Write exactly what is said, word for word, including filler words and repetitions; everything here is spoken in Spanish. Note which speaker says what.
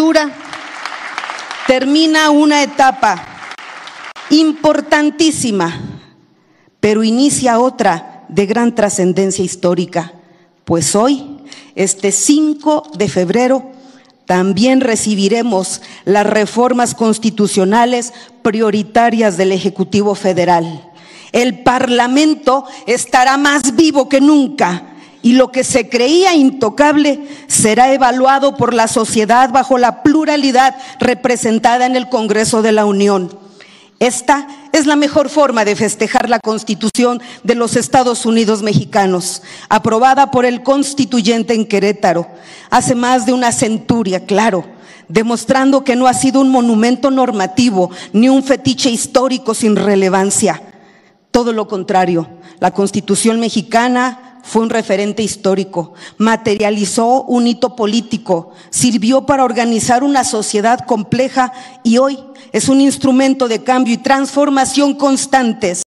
Speaker 1: legislatura termina una etapa importantísima, pero inicia otra de gran trascendencia histórica, pues hoy, este cinco de febrero, también recibiremos las reformas constitucionales prioritarias del Ejecutivo Federal. El Parlamento estará más vivo que nunca y lo que se creía intocable será evaluado por la sociedad bajo la pluralidad representada en el Congreso de la Unión. Esta es la mejor forma de festejar la Constitución de los Estados Unidos mexicanos, aprobada por el constituyente en Querétaro hace más de una centuria, claro, demostrando que no ha sido un monumento normativo ni un fetiche histórico sin relevancia. Todo lo contrario, la Constitución mexicana fue un referente histórico, materializó un hito político, sirvió para organizar una sociedad compleja y hoy es un instrumento de cambio y transformación constantes.